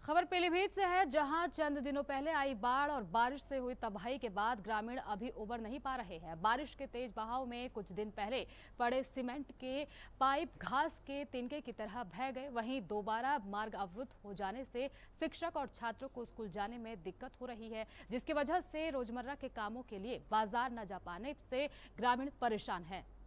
खबर पीलीभीत से है, जहां चंद दिनों पहले आई बाढ़ और बारिश से हुई तबाही के बाद ग्रामीण अभी उबर नहीं पा रहे हैं। बारिश के तेज बहाव में कुछ दिन पहले पड़े सीमेंट के पाइप घास के तिनके की तरह बह गए। वहीं दोबारा मार्ग अवरुद्ध हो जाने से शिक्षक और छात्रों को स्कूल जाने में दिक्कत हो रही है, जिसकी वजह से रोजमर्रा के कामों के लिए बाजार न जा पाने से ग्रामीण परेशान है।